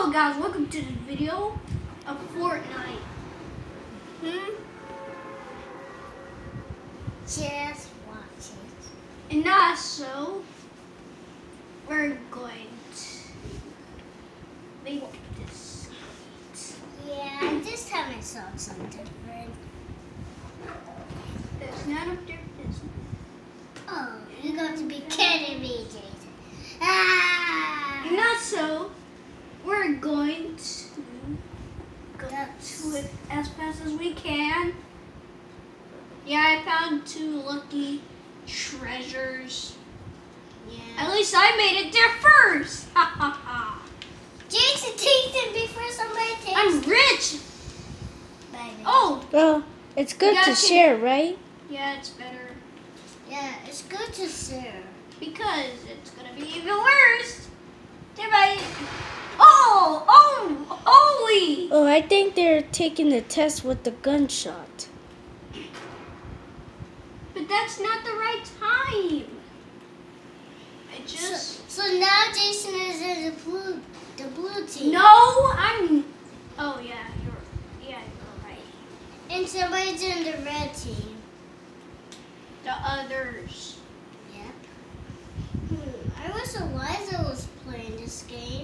Hello guys, welcome to this video of Fortnite. Just watch it. And also, we're going to make this. Yeah, this time I saw something different. It's none of their business. Oh, you're going to be kidding me, Jason. Ah! And also, we're going to go to it as fast as we can. Yeah, I found 2 lucky treasures. Yeah. At least I made it there first. Ha ha ha. Jason takes it before somebody takes I'm it. rich. Baby. Oh, Well, it's good to share, right? yeah, it's better Yeah, it's good to share. because it's gonna be even worse. Everybody. Holy! Oh, I think they're taking the test with the gunshot. But that's not the right time. I just. So now Jason is in the blue team. No, I'm. Oh yeah, you're right. And somebody's in the red team. The others. Yep. I was surprised I was playing this game.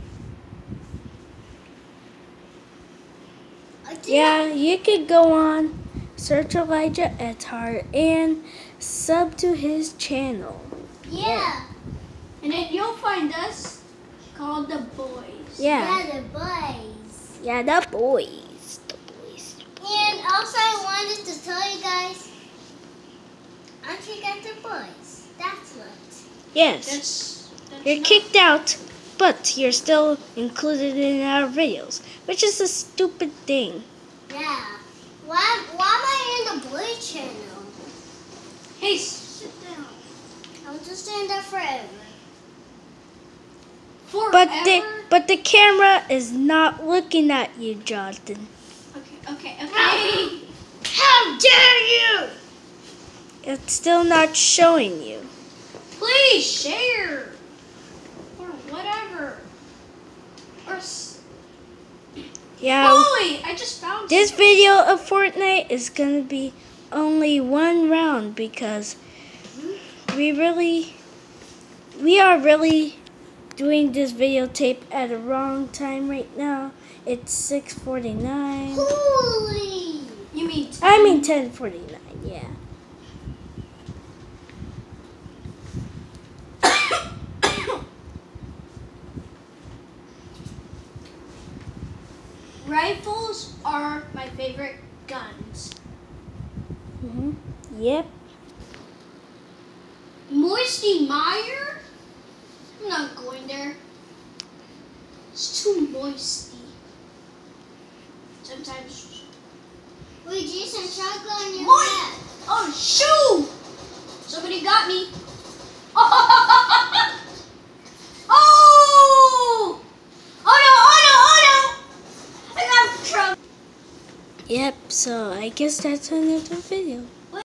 Yeah, you could go on, search Elijah Ethard, and sub to his channel. Yeah. And then you'll find us called the Boys. Yeah. Yeah, the boys. Yeah, the boys. The boys. And also I wanted to tell you guys, Auntie got the boys. That's what. Yes. That's You're not- kicked out, but you're still included in our videos, which is a stupid thing. Yeah. Why am I in the boy channel? Hey, sit down. I'll just stand there forever. Forever. But the camera is not looking at you, Jonathan. Okay. How dare you! It's still not showing you. Please share or whatever. Or Yeah. holy! I just found This video of Fortnite is gonna be only 1 round because we are really doing this videotape at a wrong time right now. It's 6:49. Holy! You mean? I mean 10:49. Yeah. Rifles are my favorite guns. Yep. Moisty Mire? I'm not going there. It's too moisty. Sometimes. Wait, Jason, shotgun in your Moist. head. Oh shoot! Somebody got me. Oh no! I got trouble. Yep. So I guess that's another video.